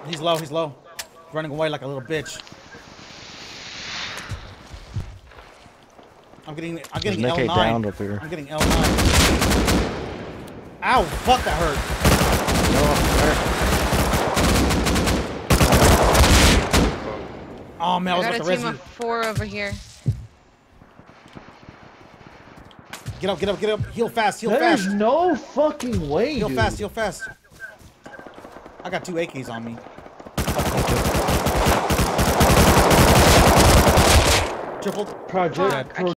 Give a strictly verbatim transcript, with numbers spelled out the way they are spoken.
He's low, he's low. Running away like a little bitch. I'm getting, I'm getting L nine. Down up here. I'm getting L nine. Ow, fuck, that hurt. Oh man, I was I about got to a team rescue. of four over here. Get up, get up, get up. Heal fast, heal There's fast. no fucking way, Heal dude. fast, heal fast. I got two A Ks on me. Tripled. Project.